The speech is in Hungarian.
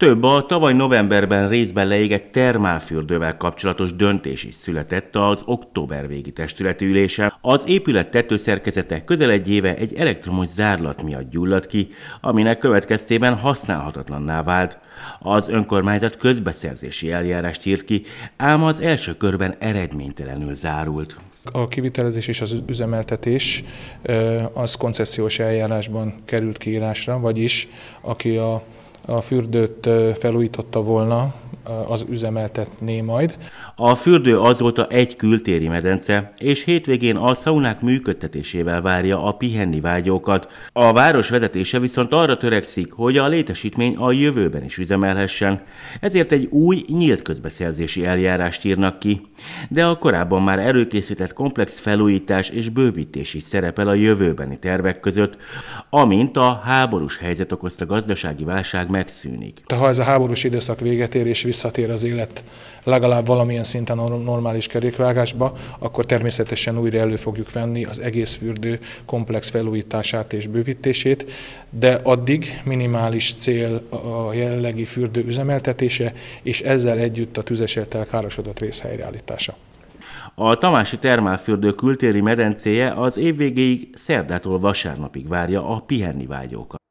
Több a tavaly novemberben részben leégett termálfürdővel kapcsolatos döntés is született az október végi testületi ülésen. Az épület tetőszerkezete közel egy éve egy elektromos zárlat miatt gyulladt ki, aminek következtében használhatatlanná vált. Az önkormányzat közbeszerzési eljárást írt ki, ám az első körben eredménytelenül zárult. A kivitelezés és az üzemeltetés az koncesziós eljárásban került kiírásra, vagyis aki a fürdőt felújította volna, az üzemeltetné majd. A fürdő azóta egy kültéri medence, és hétvégén a szaunák működtetésével várja a pihenni vágyókat. A város vezetése viszont arra törekszik, hogy a létesítmény a jövőben is üzemelhessen, ezért egy új, nyílt közbeszerzési eljárást írnak ki. De a korábban már előkészített komplex felújítás és bővítés is szerepel a jövőbeni tervek között, amint a háborús helyzet okozta gazdasági válság megszűnik. Ha ez a háborús időszak véget ér és visszatér az élet legalább valamilyen szinten a normális kerékvágásba, akkor természetesen újra elő fogjuk venni az egész fürdő komplex felújítását és bővítését, de addig minimális cél a jelenlegi fürdő üzemeltetése, és ezzel együtt a tüzesettel károsodott rész helyreállítása. A tamási termálfürdő kültéri medencéje az év végéig szerdától vasárnapig várja a pihenni vágyókat.